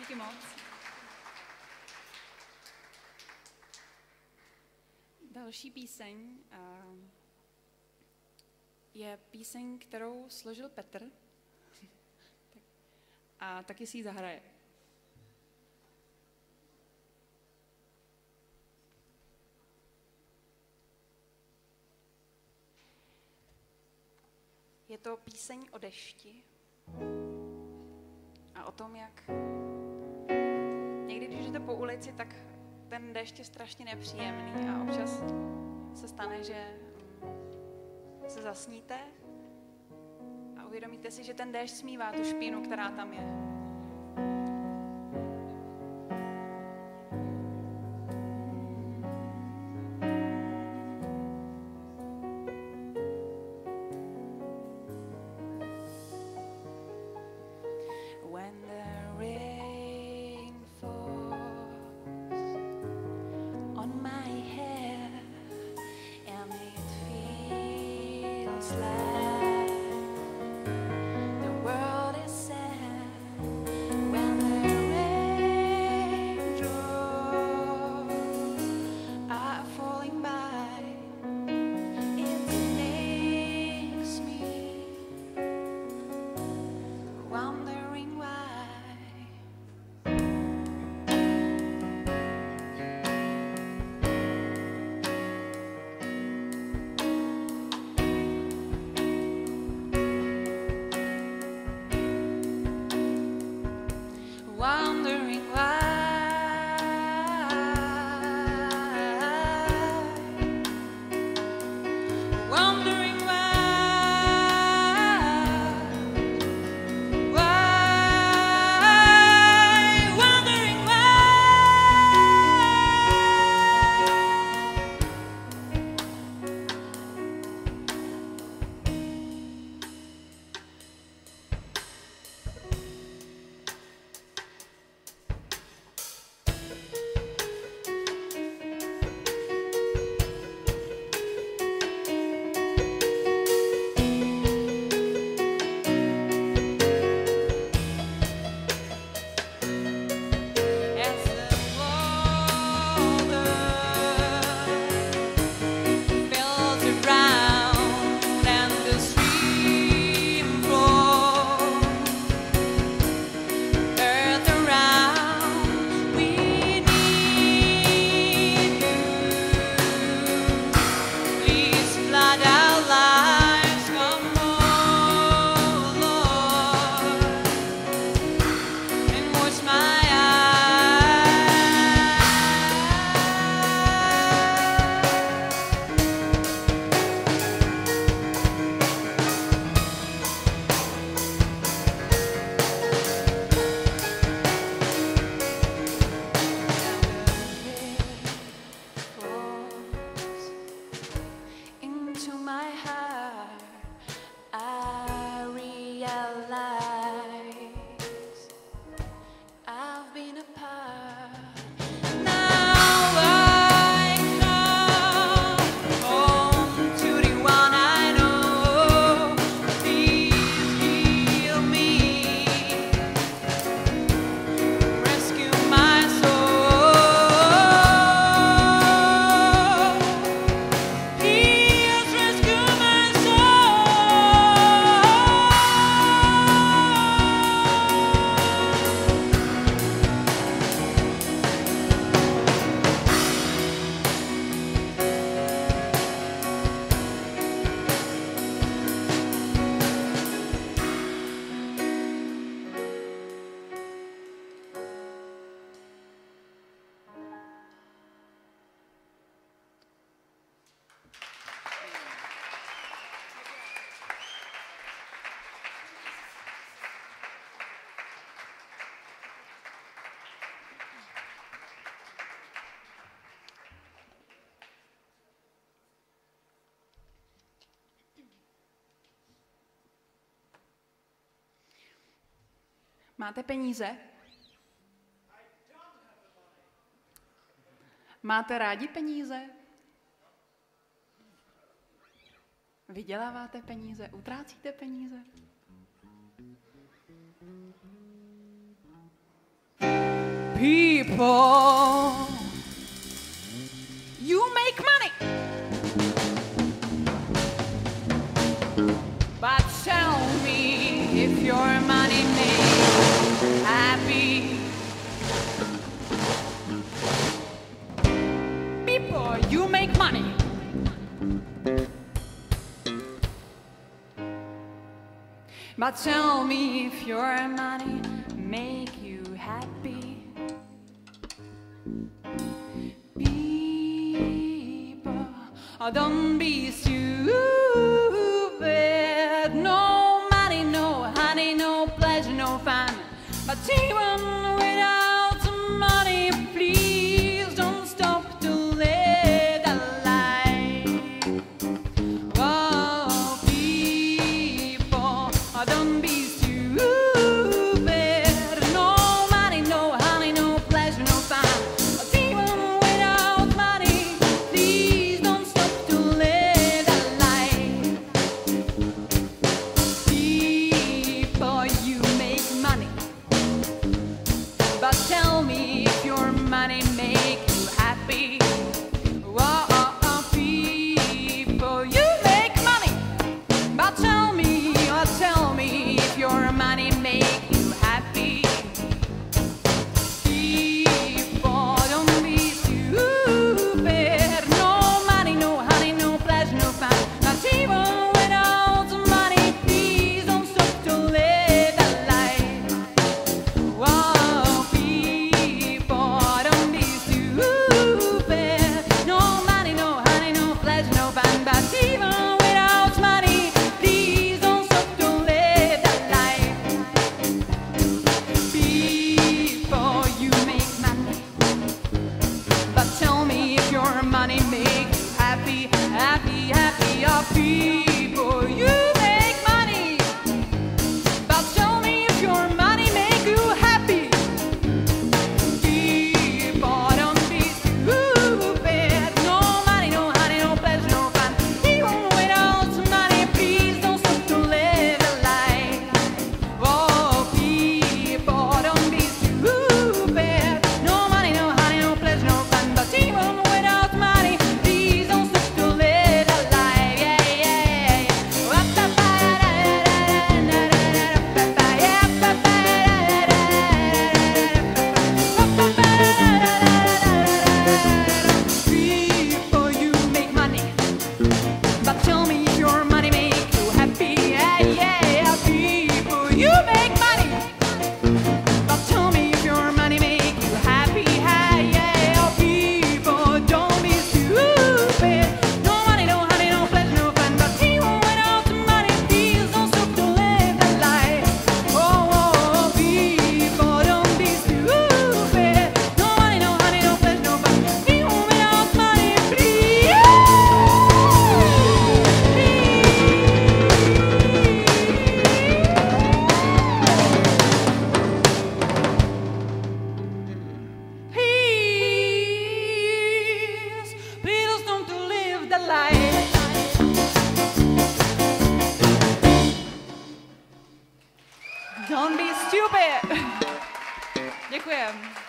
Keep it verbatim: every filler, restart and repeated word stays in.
díky moc. Další píseň uh, je píseň, kterou složil Petr a taky si ji zahraje. Je to píseň o dešti a o tom, jak někdy, když jdete po ulici, tak ten déšť je strašně nepříjemný a občas se stane, že se zasníte a uvědomíte si, že ten déšť smívá tu špínu, která tam je. Wondering why, wondering why, why, wondering why. Máte peníze? Máte rádi peníze? Vyděláváte peníze? Utrácíte peníze? People, you make money, but tell me if your money makes you happy. People, you make money, but tell me if your money make you happy. People, oh, don't be stupid. No money, no honey, no pleasure, no fun. But even without money, please don't stop to live that life. Oh, people, oh, don't be stupid. No money, no honey, no pleasure, no fun. But even without money, please don't stop to live that life. People, you make money, but tell me if your money make you happy. Whoa, oh, oh, people, you make money, but tell me, oh, tell me if your money make you happy. People, don't be stupid. No money, no honey, no pleasure, no fun. Not even without money, please don't stop to live that life. Whoa, people, don't be stupid. No money, no honey, no pleasure, no fun. But even without money, please don't stop to live that life. People, you make money, but tell me if your money makes you happy, happy, happy. Oh, people, you make money, but tell me if your money make you happy. People, don't be stupid. No money, no honey, no pleasure, no fun. Even without money, please don't stop to live a life. Oh, people, don't be stupid. No money, no honey, no pleasure, no fun. But even without money, please don't stop to live a life. Yeah, yeah, yeah. People, you make money, but tell me if your money make you happy. Yeah, yeah, people, you make money, but tell me if your money make you happy. Yeah, yeah, people, don't be stupid. No money, no honey, no pleasure, no fun. But even without money, please don't stop to live that life. Oh, oh, people, don't be stupid. No money, no honey, no pleasure, no fun. Even without money, please. Please, please don't to live the life. Don't be stupid. Děkujem.